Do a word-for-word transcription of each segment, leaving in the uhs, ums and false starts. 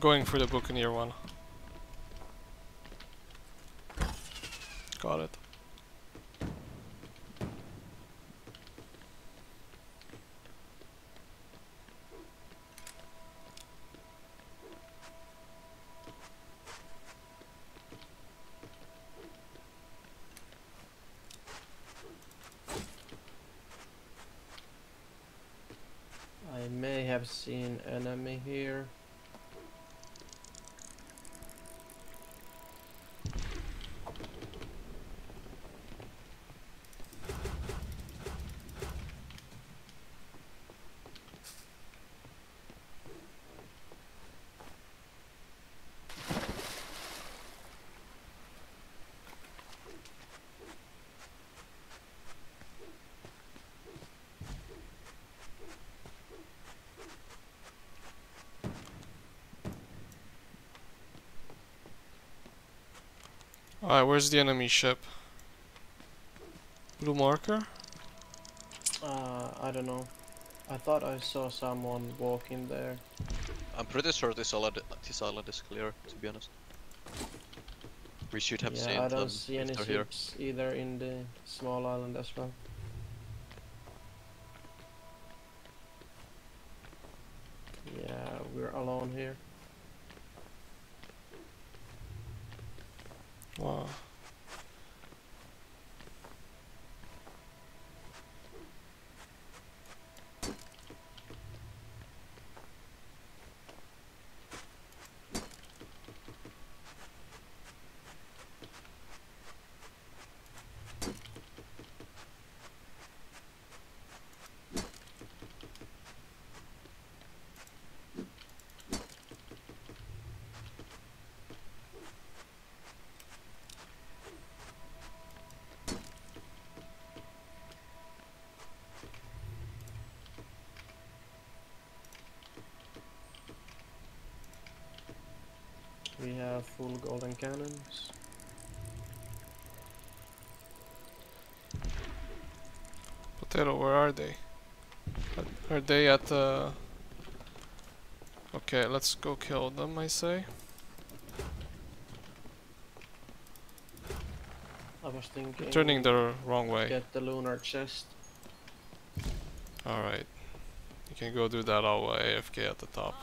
going for the Buccaneer one. Got it. I may have seen enemy here. Alright, where's the enemy ship? Blue marker? Uh, I don't know. I thought I saw someone walking there. I'm pretty sure this island, this island is clear, to be honest. We should have Yeah, seen I them don't see if any they're here. ships either in the small island as well. Yeah, we're alone here. Wow. We have full golden cannons. Potato, where are they? Are they at the... Okay, let's go kill them, I say. I was thinking Turning the wrong way. get the lunar chest. Alright. You can go do that all A F K at the top.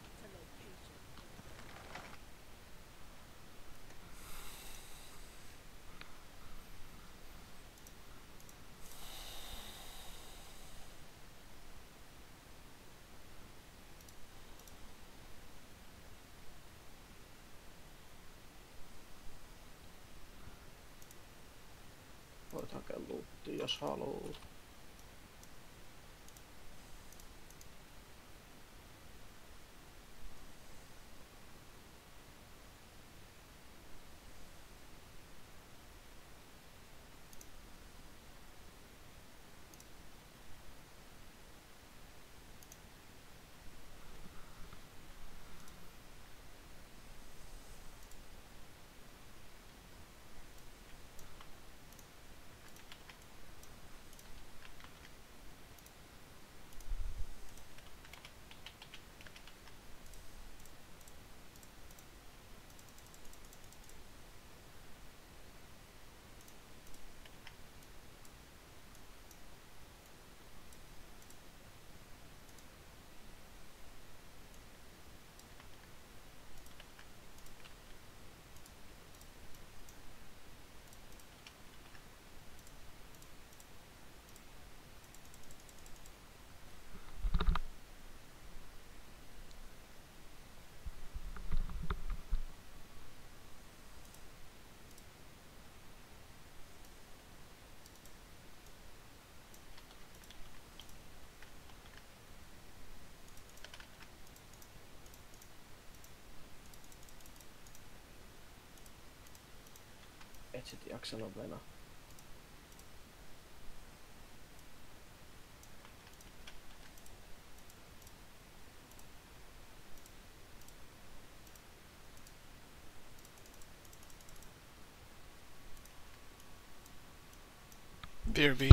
Voit hakea lootia jos haluut. Et sit jaksa nopeena. B R B.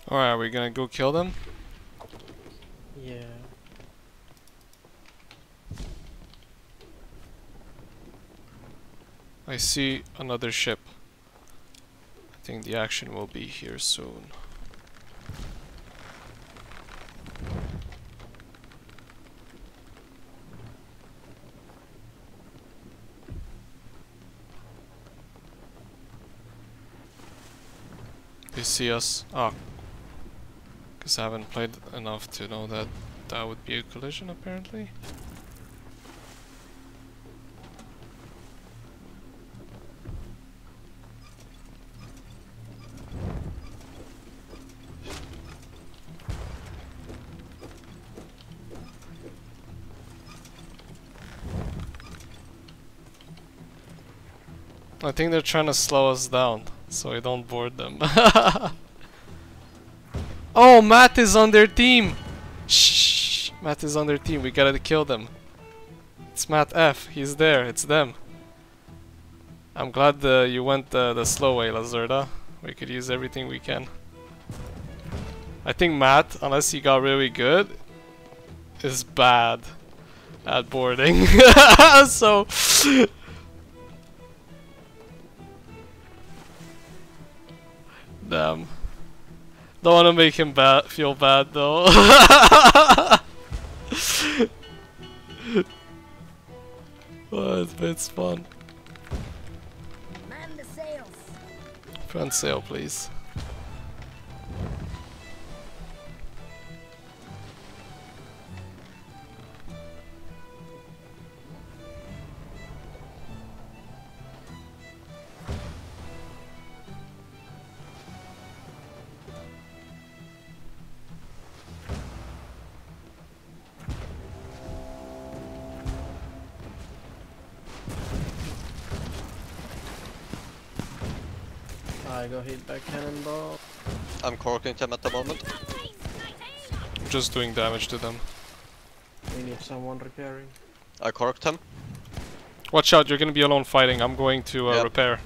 Alright, are we gonna go kill them? Yeah. I see another ship. I think the action will be here soon. They see us. Oh. Because I haven't played enough to know that that would be a collision apparently. I think they're trying to slow us down so we don't board them. Oh, Matt is on their team! Shh, Matt is on their team, we gotta kill them. It's Matt F, he's there, it's them. I'm glad uh, you went uh, the slow way, Lazurda. We could use everything we can. I think Matt, unless he got really good, is bad at boarding. So... Damn. Don't want to make him bad, feel bad though. Oh, it's, it's fun. Man the sails. Front sail, please. I got hit by cannonball. I'm corking them at the moment. Just doing damage to them. We need someone repairing. I corked him. Watch out, you're gonna be alone fighting. I'm going to uh, Yep. repair.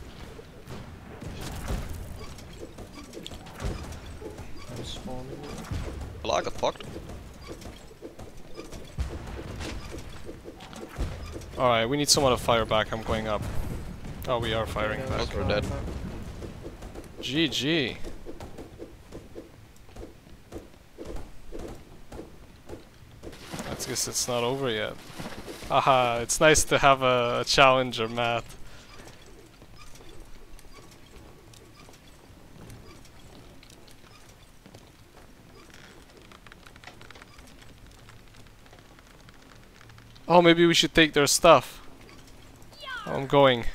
I'm spawning. Well, I got fucked. Alright, we need someone to fire back. I'm going up. Oh, we are firing Yeah, back. let's we're go dead. back. G G. I guess it's not over yet. Haha, it's nice to have a, a challenger, Matt. Oh, maybe we should take their stuff. I'm going.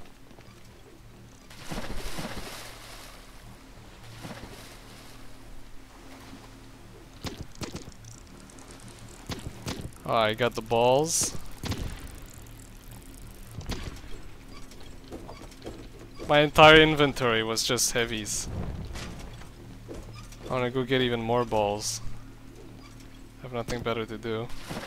Oh, I got the balls. My entire inventory was just heavies. I wanna go get even more balls. I have nothing better to do.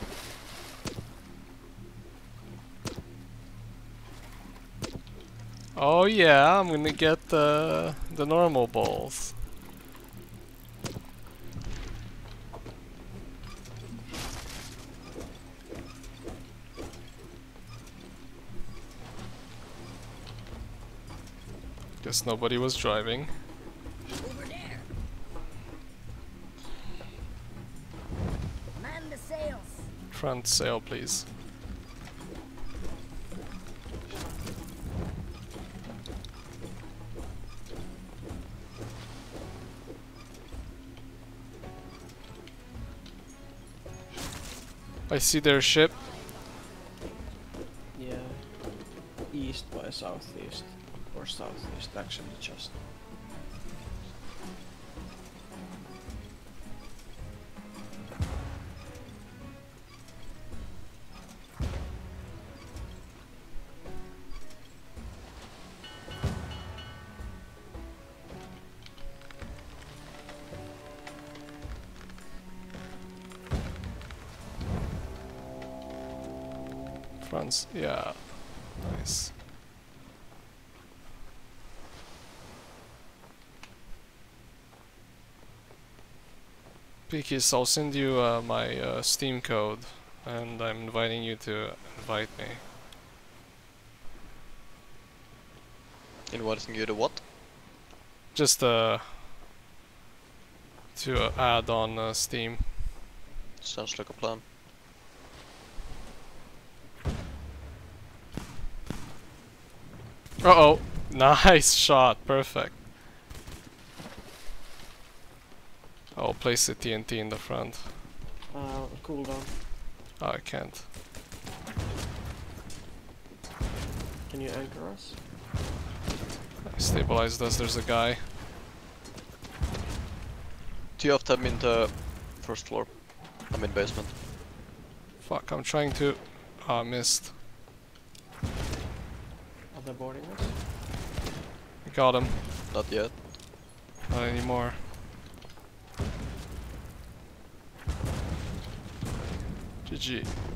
Oh yeah, I'm gonna get the the normal balls. Guess nobody was driving. Over there. Man the sails. Front sail, please. I see their ship. Yeah. East by southeast. Or southeast, actually, just. France, yeah. Nice. Peakies, I'll send you uh, my uh, Steam code, and I'm inviting you to invite me. Inviting you to what? Just uh, to uh, add on uh, Steam. Sounds like a plan. Uh oh, nice shot, perfect. I'll place the T N T in the front. Uh, cooldown. Oh, I can't. Can you anchor us? I stabilized us, there's a guy. Two of them in the first floor. I'm in basement. Fuck, I'm trying to... Ah, I missed. Are they boarding us? I got him. Not yet. Not anymore. G G.